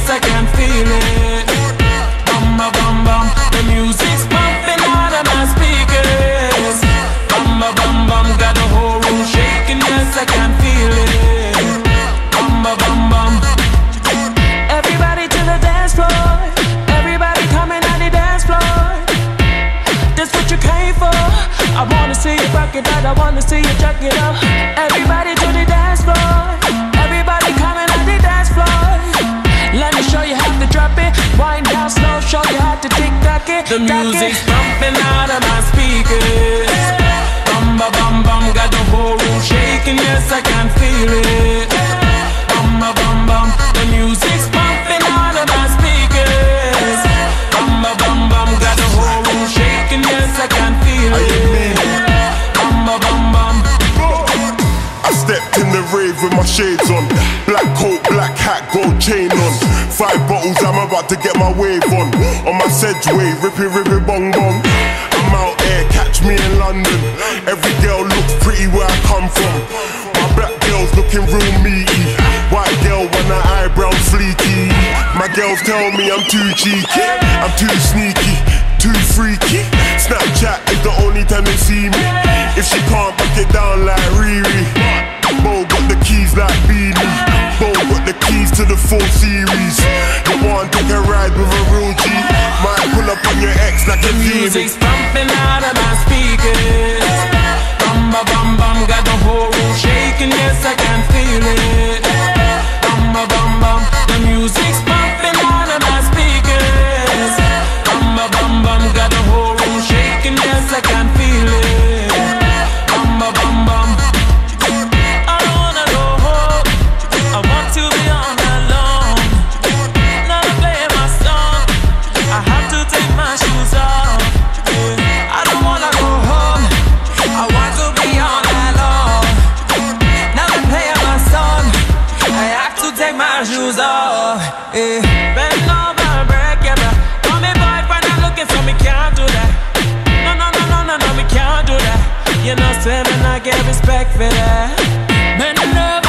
yes I can feel it. Bum ba bum bum, the music's pumping out of my speakers. Bum ba bum bum, got the whole room shaking, yes I can feel it. Bum ba bum bum. Everybody to the dance floor, everybody coming on the dance floor. That's what you came for. I wanna see you rock it out, I wanna see you jack it up. Everybody to the dance floor, everybody coming on the dance floor. Let me show you how to drop it, wind down slow, show you how to tick-tock it. The music's pumping out of my speakers. Bum ba bum bum, got the whole room shaking, yes I can feel it. Bum ba bum bum, the music's pumping out of my speakers. Bum ba bum bum, got the whole room shaking, yes I can feel it. Bum ba bum bum. I stepped in the rave with my shades on, black coat, black hat, gold chain on. 5 bottles, I'm about to get my wave on my 𝒓𝒄𝒄, rippy bong bong. I'm out here, catch me in London. Every girl looks pretty where I come from. My black girl's looking real meaty, white girl when her eyebrows fleeky. My girls tell me I'm too cheeky, I'm too sneaky, too freaky. Snapchat is the only time they see me. If she can't back it down like Riri. Bo got the keys like Beanie. Bo got the keys to the 4 Series. You want to take a ride with a real G? Might pull up on your ex like a genie. Music's pumping out of my speakers. Bum ba bum bum, got the whole room shaking, yes I can feel it. Bum ba bum bum, the music's pumping out of my speakers. Bum ba bum bum, got the whole room shaking, yes I can feel it. Bum ba bum bum. I don't wanna go home, I want to be on alone. Now I'm playing my song, I have to take my shoes off. I don't wanna go home, I want to be on alone. Now I'm playing my song, I have to take my shoes off. Bend over, break your back. Call me boyfriend, I'm looking for me, can't do that. No, we can't do that. You know, say man, I get respect for that. Man, love